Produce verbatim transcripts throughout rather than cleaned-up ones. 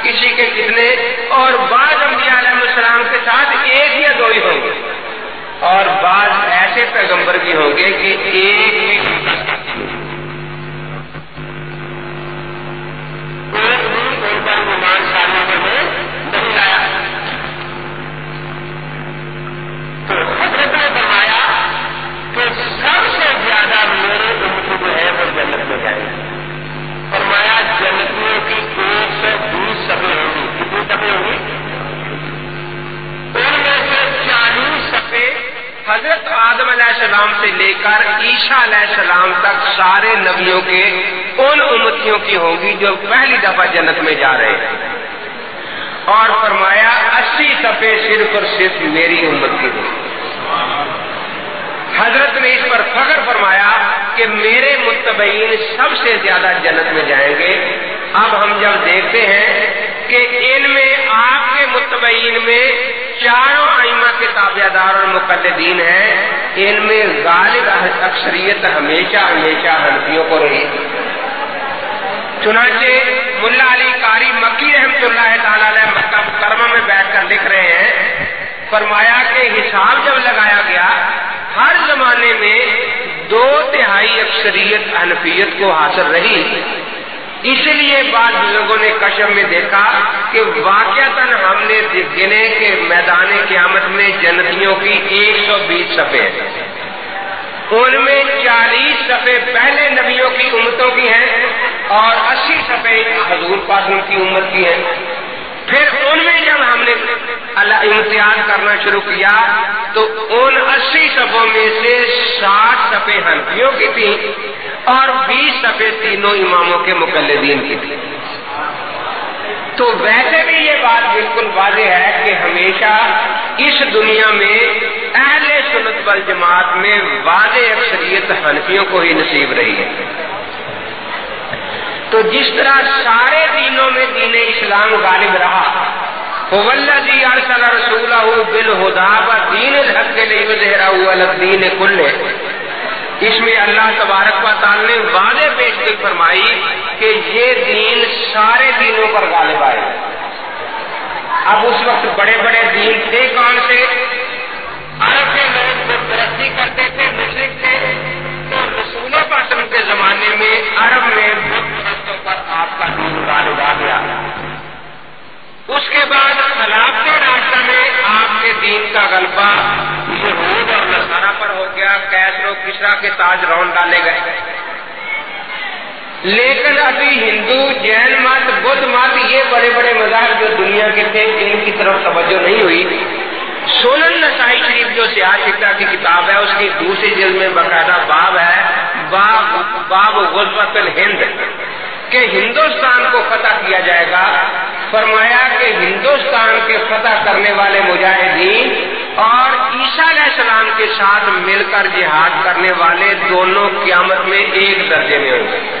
کسی کے کتنے، اور بعض انبیاء علیہ السلام کے ساتھ ایک یا دو ہی ہوں گے، اور بعض ایسے پیغمبر بھی ہوں گے کہ ایک حضرت آدم علیہ السلام سے لے کر عیسیٰ علیہ السلام تک سارے نبیوں کے ان امتیوں کی ہوں گی جو پہلی دفعہ جنت میں جا رہے ہیں، اور فرمایا اسی صفحے صرف اور صرف میری امت کی ہوں۔ حضرت نے اس پر فخر فرمایا کہ میرے متبعین سب سے زیادہ جنت میں جائیں گے۔ اب ہم جب دیکھتے ہیں کہ ان میں آپ کے متبعین میں چاروں ائمہ کے تابعدار اور مقلدین ہیں، ان میں غالب اکثریت ہمیشہ ہمیشہ حنفیوں کو رہی۔ چنانچہ ملا علی قاری مکی رحمۃ اللہ تعالی علیہ مکہ مکرمہ میں بیٹھ کر لکھ رہے ہیں، فرمایا کہ حساب جب لگایا گیا ہر زمانے میں دو تہائی اکثریت حنفیت کو حاصل رہی، اس لیے بعض لوگوں نے کشف میں دیکھا کہ واقعتاً ہم نے گنے کہ میدان قیامت میں جنتیوں کی ایک سو بیس صفحے ہیں، ان میں چالیس صفحے پہلے نبیوں کی امتوں کی ہیں اور اسی صفحے حضور پاک کی امت کی ہیں۔ پھر ان میں جب ہم نے امتیاز کرنا شروع کیا تو ان اسی صفوں میں سے ساٹھ صفحے حنفیوں کی تھی اور بیس صفحے تینوں اماموں کے مقلدین کی تھی۔ تو ویسے بھی یہ بات بالکل واضح ہے کہ ہمیشہ اس دنیا میں اہل سنت والجماعت میں واضح اکثریت حنفیوں کو ہی نصیب رہی ہے۔ تو جس طرح سارے دینوں میں دین اسلام غالب رہا، وَالَّذِي أَرْسَلَ رَسُولَهُ بِالْهُدَىٰ وَدِينِ الْحَقِّ لِيُظْهِرَهُ عَلَى الدِّينِ كُلِّهِ، اس میں اللہ تبارک و تعالی نے واضح پیشگوئی فرمائی کہ یہ دین سارے دینوں پر غالب آئے۔ اب اس وقت بڑے بڑے دین تھے کون سے؟ عرب کے لوگ جو ترقی کرتے تھے مشرک تھے، تو رسول پاک کے زمانے میں عرب میں بتوں پر آپ کا دین غالب آ گیا۔ اس کے بعد خلافت راستہ میں آپ کے دین کا غلبہ یہود اور نصارہ پر ہو گیا، کیسر و کسریٰ کے تاج رون ڈالے گئے۔ لیکن ابھی ہندو، جین مت، بدھ مت، یہ بڑے بڑے مذاہب جو دنیا کے تھے ان کی طرف توجہ نہیں ہوئی۔ سنن نسائی شریف جو سیاہ سکہ کی کتاب ہے اس کی دوسری جلد میں باقاعدہ باب ہے، باب باب غزوۃ الہند، کہ ہندوستان کو فتح کیا جائے گا۔ فرمایا کہ ہندوستان کے فتح کرنے والے مجاہدین اور عیسیٰ علیہ السلام کے ساتھ مل کر جہاد کرنے والے دونوں قیامت میں ایک درجے میں ہوں گے۔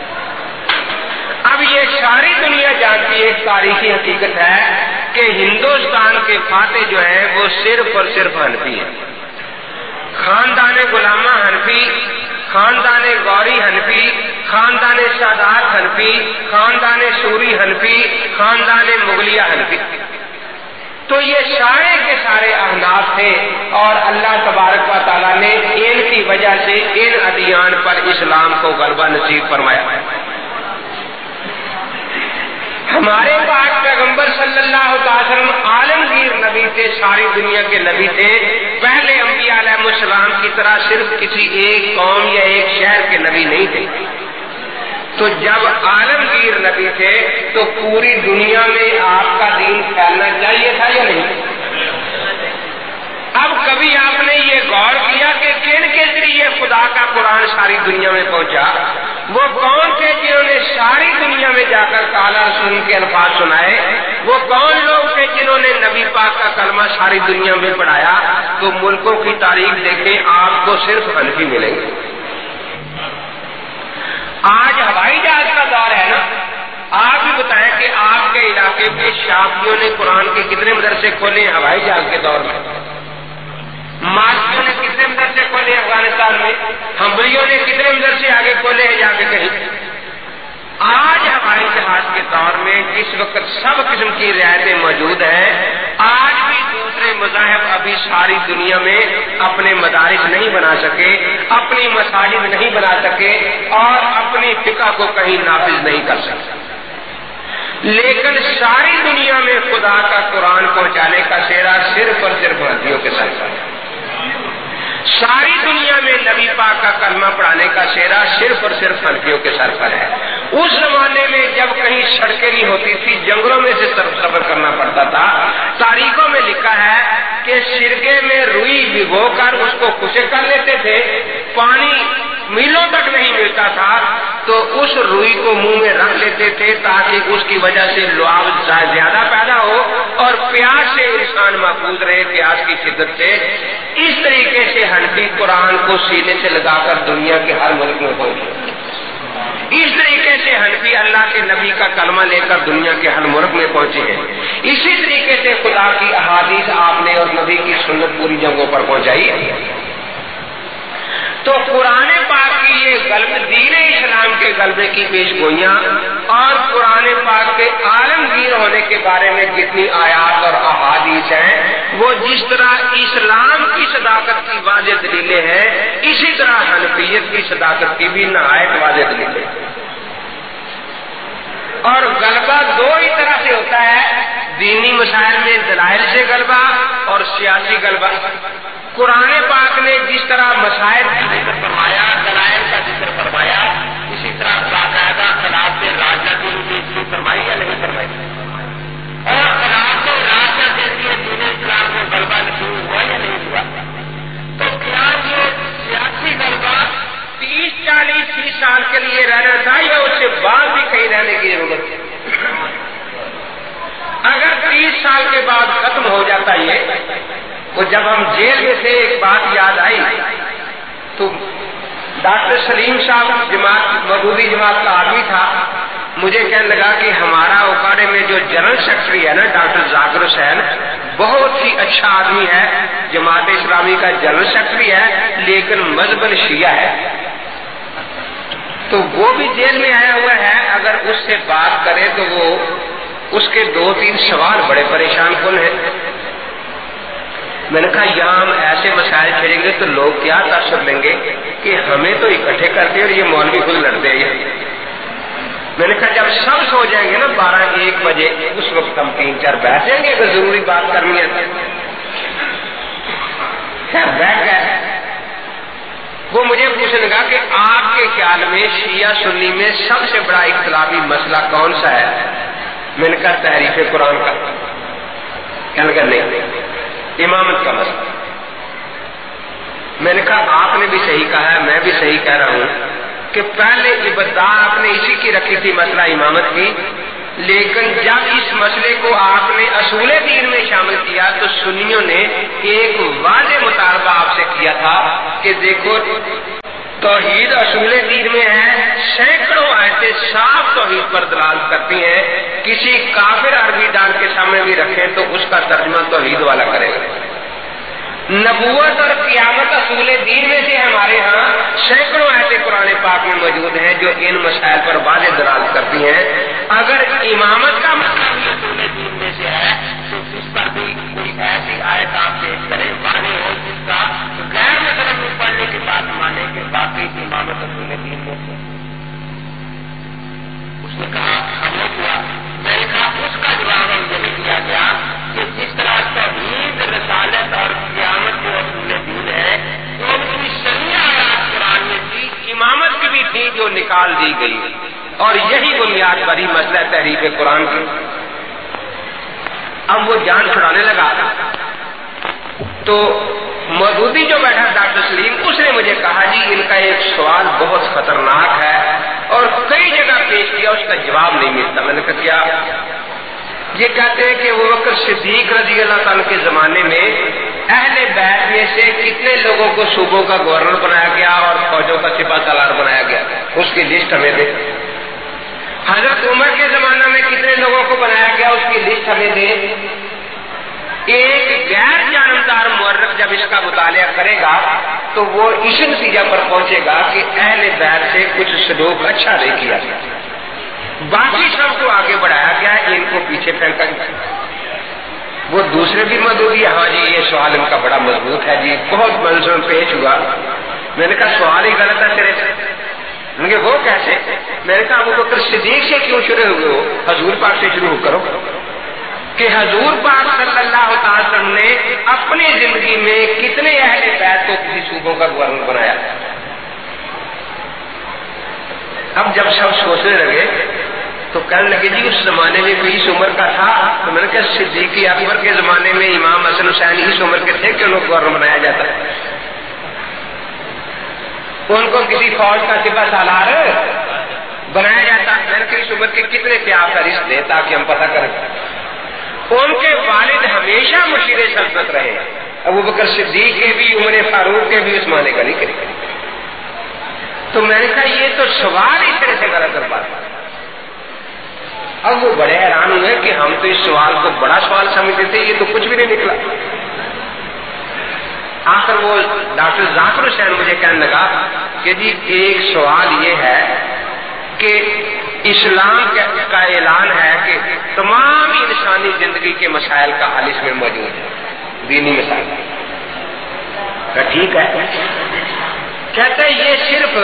اب یہ ساری دنیا جانتی ہے، ایک تاریخی حقیقت ہے کہ ہندوستان کے فاتح جو ہیں وہ صرف اور صرف حنفی ہیں۔ خاندان غلامہ حنفی، خاندان غوری حنفی، خاندان سادات حنفی، خاندان سوری حنفی، خاندان مغلیہ حنفی، تو یہ سارے کے سارے احناف تھے، اور اللہ تبارک و تعالیٰ نے ان کی وجہ سے ان ادیان پر اسلام کو غلبہ نصیب فرمایا۔ ہمارے پاک پیغمبر صلی اللہ علیہ وسلم عالمگیر نبی تھے، ساری دنیا کے نبی تھے، پہلے انبیاء علیہ السلام کی طرح صرف کسی ایک قوم یا ایک شہر کے نبی نہیں تھے۔ تو جب عالمگیر نبی تھے تو پوری دنیا میں آپ کا دین پھیلنا چاہیے تھا یا نہیں؟ اب کبھی آپ نے یہ غور کیا کہ کن کے ذریعے خدا کا قرآن ساری دنیا میں پہنچا؟ وہ کون تھے جنہوں نے ساری دنیا میں جا کر کالا رسول کے الفاظ سنائے؟ وہ کون لوگ تھے جنہوں نے نبی پاک کا کلمہ ساری دنیا میں پڑھایا؟ تو ملکوں کی تاریخ دیکھیں، آپ کو صرف حنفی ملیں گے۔ آج ہوائی جہاز کا دور ہے نا، آپ بھی بتائیں کہ آپ کے علاقے کے شافعیوں نے قرآن کے کتنے مدرسے کھولے ہیں ہوائی جہاز کے دور میں؟ مالکیوں نے کتنے مدرسے کھولے افغانستان میں؟ حنبلیوں نے کتنے مدرسے آگے کھولے ہیں جا کے کہیں؟ آج ہمارے اتحاد کے دور میں جس وقت سب قسم کی رعایتیں موجود ہیں، آج بھی دوسرے مذاہب ابھی ساری دنیا میں اپنے مدارس نہیں بنا سکے، اپنی مساجد نہیں بنا سکے اور اپنی فقہ کو کہیں نافذ نہیں کر سکے، لیکن ساری دنیا میں خدا کا قرآن پہنچانے کا سہرا صرف اور صرف حنفیوں کے سر پر ہے۔ ساری دنیا میں نبی پاک کا کلمہ پڑھانے کا سہرا صرف اور صرف حنفیوں کے سر پر ہے۔ اس زمانے میں جب کہیں سڑکیں نہیں ہوتی تھی، جنگلوں میں سے سفر کرنا پڑتا تھا، تاریخوں میں لکھا ہے کہ سرکے میں روئی بھگو کر اس کو خشک کر لیتے تھے، پانی میلوں تک نہیں ملتا تھا تو اس روئی کو منہ میں رکھ لیتے تھے تاکہ اس کی وجہ سے لعاب زیادہ پیدا ہو اور پیاس سے انسان محفوظ رہے، پیاس کی شدت سے۔ اس طریقے سے حنفی قرآن کو سینے سے لگا کر دنیا کے ہر ملک میں پہنچے، اس طریقے سے حنفی اللہ کے نبی کا کلمہ لے کر دنیا کے ہر ملک میں پہنچے ہیں، اسی طریقے سے خدا کی احادیث آپ نے اور نبی کی سنت پوری جگہوں پر پہنچائی ہے۔ تو قرآن پاک کی یہ غلب دین اسلام کے غلبے کی پیش گوئیاں اور قرآن پاک کے عالمگیر ہونے کے بارے میں جتنی آیات اور احادیث ہیں، وہ جس طرح اسلام کی صداقت کی واضح دلیلیں ہیں، اسی طرح حنفیت کی صداقت کی بھی نہایت واضح دلیلیں ہیں۔ اور غلبہ دو ہی طرح سے ہوتا ہے، دینی مسائل میں دلائل سے غلبہ اور سیاسی غلبہ۔ قرآن پاک نے جس طرح مسائل کا ذکر فرمایا، دلائل کا ذکر فرمایا، اسی طرح باقاعدہ خلاف راجنیتی کی اصلاح فرمائی یا نہیں فرمائی، اور خلاف راجنیتی کے لیے دین اسلام کو غلبہ نصیب ہوا یا نہیں ہوا۔ تو کیا یہ سیاسی غلبہ تیس چالیس تیس سال کے لیے رہنا تھا یا اس سے بعد بھی کہیں رہنے کی ضرورت ہے؟ اگر تیس سال کے بعد ختم ہو جاتا یہ، وہ جب ہم جیل میں تھے ایک بات یاد آئی تو ڈاکٹر سلیم صاحب جماعت مودودی جماعت کا آدمی تھا، مجھے کہنے لگا کہ ہمارا اوکاڑے میں جو جنرل سیکرٹری ہے نا ڈاکٹر ذاکر حسین، بہت ہی اچھا آدمی ہے، جماعت اسلامی کا جنرل سیکرٹری ہے لیکن مذہباً شیعہ ہے، تو وہ بھی جیل میں آیا ہوا ہے، اگر اس سے بات کرے تو وہ اس کے دو تین سوال بڑے پریشان کن ہیں۔ میں نے کہا یہاں ہم ایسے مسائل چھیڑیں گے تو لوگ کیا تاثر لیں گے کہ ہمیں تو اکٹھے کرتے اور یہ مولوی خود لڑتے ہیں۔ میں نے کہا جب سب سو جائیں گے نا بارہ ایک بجے، اس وقت ہم تین چار بیٹھ جائیں گے اگر ضروری بات کرنی ہے۔ بیٹھ گئے، وہ مجھے پوچھنے لگا کہ آپ کے خیال میں شیعہ سنی میں سب سے بڑا اختلافی مسئلہ کون سا ہے؟ میں نے کہا تحریف قرآن کا۔ کہنے لگا نہیں، امامت کا مسئلہ۔ میں نے کہا آپ نے بھی صحیح کہا ہے، میں بھی صحیح کہہ رہا ہوں کہ پہلے ابتدا آپ نے اسی کی رکھی تھی مسئلہ امامت کی، لیکن جب اس مسئلے کو آپ نے اصول دین میں شامل کیا تو سنیوں نے ایک واضح مطالبہ آپ سے کیا تھا کہ دیکھو توحید اصول دین میں ہے، سینکڑوں آیتیں صاف توحید پر دلالت کرتی ہیں، کسی کافر عربی دان کے سامنے بھی رکھیں تو اس کا ترجمہ توحید والا کرے گا۔ نبوت اور قیامت اصول دین میں سے ہمارے ہاں سینکڑوں ایسے قرآن پاک میں موجود ہیں جو ان مسائل پر واضح دلالت کرتی ہیں۔ اگر امامت کا مسئلہ بھی اصول دین میں سے ہے تو اس پر بھی کوئی ایسی آیت آپ پیش کرے واضح ہو جس کا غیر مسلم میں پڑھنے کے بعد مانے کہ باقی امامت اصول دین میں سے۔ اس نے کہا خاموش ہوا۔ میں نے کہا اس کا جواب ہم یہی دیا گیا کہ جس طرح توحید رسالت اور قیامت کو اصول دین ہے تو ان کی صحیح آیات قرآن میں تھی، امامت کی بھی تھی جو نکال دی گئی، اور یہی بنیاد بری مسئلہ تحریف قرآن کی۔ اب وہ جان چھڑانے لگا تو مودودی جو بیٹھا ڈاکٹر سلیم، اس نے مجھے کہا جی ان کا ایک سوال بہت خطرناک ہے اور کئی جگہ پیش کیا، اس کا جواب نہیں ملتا۔ میں نے کہا کیا؟ یہ کہتے ہیں کہ وہ وقت صدیق رضی اللہ تعالیٰ کے زمانے میں اہل بیت میں سے کتنے لوگوں کو صوبوں کا گورنر بنایا گیا اور فوجوں کا سپاہ سالار بنایا گیا، اس کی لسٹ ہمیں دے۔ حضرت عمر کے زمانہ میں کتنے لوگوں کو بنایا گیا، اس کی لسٹ ہمیں دے۔ ایک غیر جانبدار مورخ جب اس کا مطالعہ کرے گا تو وہ اس نتیجہ پر پہنچے گا کہ اہل بیت سے کچھ سلوک اچھا نہیں کیا گیا۔ باقی سب کو آگے بڑھایا گیا، ان کو پیچھے پھینکا گیا۔ وہ دوسرے بھی مدعو، ہاں جی یہ سوال ان کا بڑا مضبوط ہے جی، بہت منظر پیش ہوا۔ میں نے کہا سوال ہی غلط ہے سرے سے۔ انہوں نے وہ کیسے؟ میں نے کہا ابو بکر صدیق سے کیوں شروع ہوئے ہو؟ حضور پاک سے شروع کرو کہ حضور پاک صلی اللہ تعالی وسلم نے اپنی زندگی میں کتنے اہل بیت کو کسی صوبوں کا گورنر بنایا۔ اب جب سب سوچنے لگے تو کہنے لگے جی اس زمانے میں کوئی اس عمر کا تھا؟ تو میں نے کہا صدیق اکبر کے زمانے میں امام حسن حسین اس عمر کے تھے کہ انہوں کو گورنر بنایا جاتا ہے؟ ان کو کسی فوج کا سپہ سالار بنایا جاتا؟ میں نے کہا اس عمر کے کتنے تھے آپ کا رشت دیں تاکہ ہم پتہ کریں۔ ان کے والد ہمیشہ مشیر سلطنت رہے، ابو بکر صدیق کے بھی، عمر فاروق کے بھی، عثمان غنی کے بھی۔ تو میں نے کہا یہ تو سوال اس طرح سے غلط کر پاتا۔ اب وہ بڑے حیران ہوئے کہ ہم تو اس سوال کو بڑا سوال سمجھتے تھے، یہ تو کچھ بھی نہیں نکلا۔ آخر وہ ڈاکٹر ذاکر حسین مجھے کہنے لگا کہ جی ایک سوال یہ ہے کہ اسلام کا اعلان ہے کہ تمام انسانی زندگی کے مسائل کا حل اس میں موجود ہے، دینی مسائل۔ کہ ٹھیک ہے، کہتے ہیں یہ صرف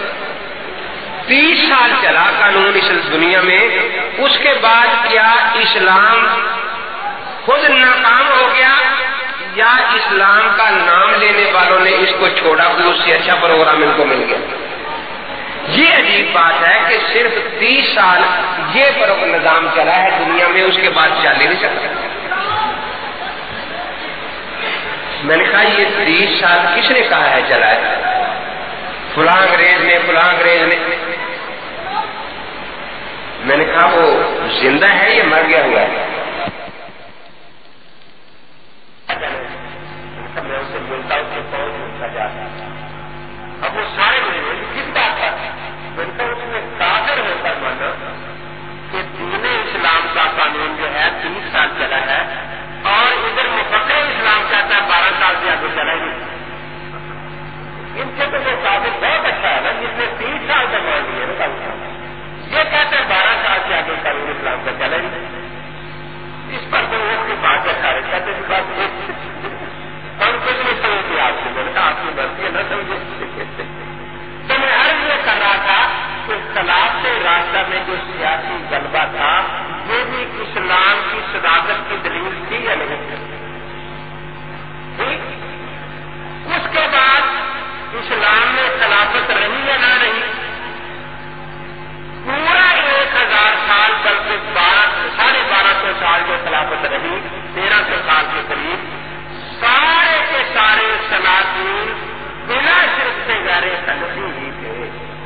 تیس سال چلا قانون اس دنیا میں، اس کے بعد کیا اسلام خود ناکام ہو گیا یا اسلام کا نام لینے والوں نے اس کو چھوڑا، کوئی اس سے اچھا پروگرام ان کو مل گیا؟ یہ عجیب بات ہے کہ صرف تیس سال یہ پروگرام نظام چلا ہے دنیا میں، اس کے بعد چل ہی نہیں سکتا۔ میں نے کہا یہ تیس سال کس نے کہا ہے چلا ہے؟ فلاں انگریز نے، فلاں انگریز نے۔ میں نے کہا وہ زندہ ہے یا مر گیا ہوا ہے؟ میں اسے بولتا ہوں کہ کون پوچھا جاتا ہے؟ اب وہ سارے مجھے کس بات کا میں نے کہا اس میں کافر ہوتا مانا کہ دین اسلام کا قانون جو ہے تیس سال چلا ہے اور ادھر مفکر اسلام کہتا ہے بارہ سال سے آگے چلا ہی نہیں۔ ان سے تو وہ کافر بہت اچھا ہے نا جس نے تیس سال کا مان لیا نا کام، یہ کہتے ہیں بارہ سال سے آگے قانون اسلام کا چلا ہی نہیں۔ اس پر تو وہ کی بات اچھا رہے کہتے ہیں بات ہم کچھ نہیں سمجھتے آپ سے، میں نے کہا آپ کی مرضی ہے نہ سمجھے۔ تو میں عرض یہ کر رہا تھا کہ خلاف سے راستہ میں جو سیاسی غلبہ تھا وہ بھی اسلام کی صداقت کی دلیل تھی یا نہیں تھی؟ اس کے بعد اسلام میں خلافت رہی یا نہ رہی؟ پورا ایک ہزار سال بلکہ بارہ ساڑھے بارہ سو سال جو خلافت رہی، تیرہ سو سال کے قریب، سارے کے سارے سلاطین بنا شرک سے غیر تنظیم ہی تھے۔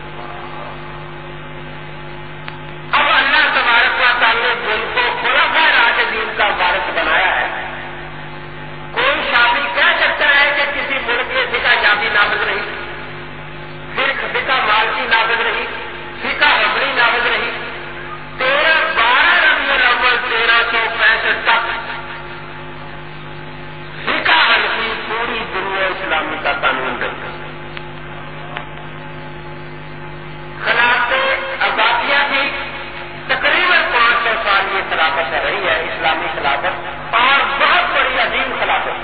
اب اللہ تبارک و تعالی نے جن کو خلفائے راشدین کا وارث بنایا ہے، کوئی شادی کہہ سکتا ہے کہ کسی ملک میں فقہ جاتی نافذ رہی، فقہ مالکی نافذ رہی، فقہ حملی نافذ رہی؟ تیرہ بارہ ربیع الاول تیرہ سو پینسٹھ تک فقہ حنفی پوری دنیا اسلامی کا قانون رہتا۔ خلافت عباسیہ کی تقریباً پانچ سو سال یہ خلافت رہی ہے، اسلامی خلافت، اور بہت بڑی عظیم خلافت،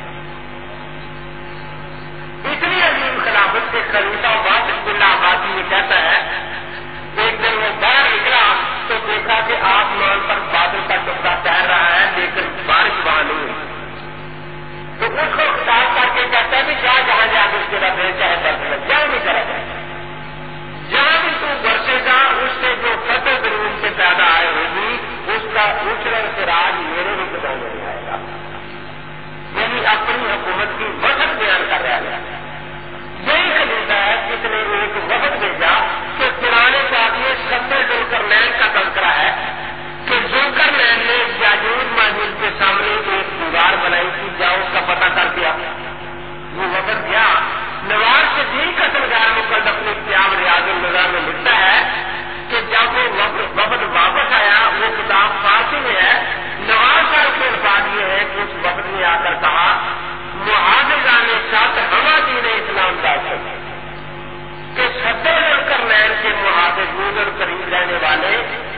اتنی عظیم خلافت کے خلیفہ واصف باللہ عباسی یہ کہتا ہے ایک دن وہ باہر نکلا تو دیکھا کہ آسمان پر بادل کا ٹکڑا تیر رہا ہے لیکن بارش وہاں نہیں ہوئی، تو اس کو خطاب کر کے کہتا ہے کہ کیا جہاں جا کے اس کے رب چاہے برس لگ جہاں نہیں کرا جائے، جہاں بھی تو برسے گا اس سے جو فتح درون سے پیدا آئے ہوگی اس کا اچرن سے راج میرے بھی پتا نہیں آئے گا۔ یعنی اپنی حکومت کی وقت بیان کر رہا ہے۔ یہی خلیفہ ہے جس نے ایک وقت بھیجا کہ پرانے پاک میں ستر ذوالقر نین کا تذکرہ ہے کہ ذوالقر نین نے یاجوج ماجوج کے سامنے ایک دیوار بنائی تھی، جاؤ اس کا پتہ کر دیا۔ وہ وقت گیا، نواز صدیق اصلگار مقدس اپنے کتاب ریاض النظر میں لکھتا ہے کہ جب وہ وقت واپس آیا، وہ کتاب فارسی میں ہے، نواز صاحب کے الفاظ یہ ہے کہ اس وقت نے آ کر کہا محافظان ساتھ ہما دین اسلام داشت کہ ستر ذوالقر نین کے محافظ اور قریب رہنے والے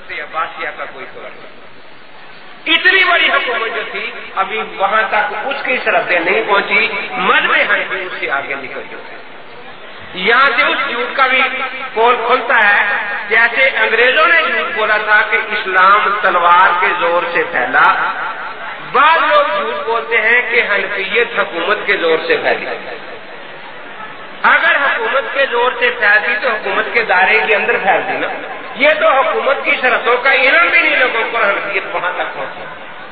دولت عباسیہ کا کوئی توڑ نہیں. اتنی بڑی حکومت جو تھی ابھی وہاں تک اس کی سرحدیں نہیں پہنچی، مذہب حنفی اس سے آگے نکل چکے. یہاں سے اس جھوٹ کا بھی پول کھلتا ہے جیسے انگریزوں نے جھوٹ بولا تھا کہ اسلام تلوار کے زور سے پھیلا. بعض لوگ جھوٹ بولتے ہیں کہ حنفیت حکومت کے زور سے پھیلی. اگر حکومت کے زور سے پھیلتی تو حکومت کے دائرے کے اندر پھیلتی نا. یہ تو حکومت کی شرطوں کا علم بھی نہیں لوگوں کو حنفیت وہاں تک پہنچی.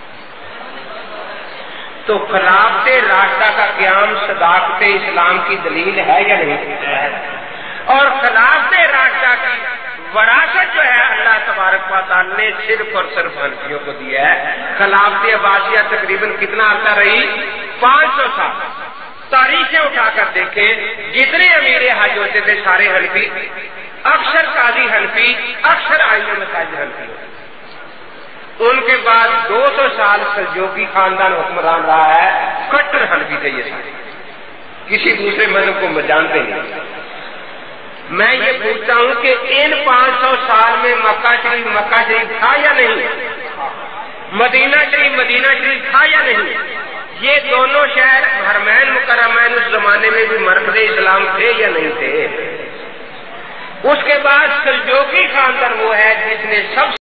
تو خلافت راشدہ کا قیام صداقت اسلام کی دلیل ہے یا نہیں؟ اور خلافت راشدہ کی وراثت جو ہے اللہ تبارک و تعالی نے صرف اور صرف حنفیوں کو دیا ہے. خلافت عباسیہ تقریباً کتنا عرصہ رہی؟ پانچ سو سال. تاریخیں اٹھا کر دیکھیں، جتنے امیر حج ہوتے تھے سارے حنفی، اکثر قاضی حنفی، اکثر آئین مساجد حنفی. ان کے بعد دو سو سال سلجوقی خاندان حکمران رہا ہے، کٹر حنفی تھے یہ سارے، کسی دوسرے مذہب کو جانتے نہیں. میں یہ پوچھتا ہوں کہ ان پانچ سو سال میں مکہ شریف مکہ شریف تھا یا نہیں؟ مدینہ شریف مدینہ شریف تھا یا نہیں؟ یہ دونوں شہر حرمین مکرمین اس زمانے میں بھی مرکز اسلام تھے یا نہیں تھے؟ اس کے بعد سلجوقی خاندان وہ ہے جس نے سب